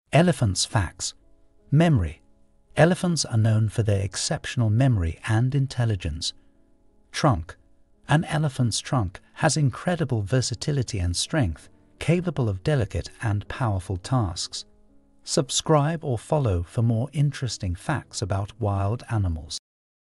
Elephants' facts. Memory. Elephants are known for their exceptional memory and intelligence. Trunk. An elephant's trunk has incredible versatility and strength, capable of delicate and powerful tasks. Subscribe or follow for more interesting facts about wild animals.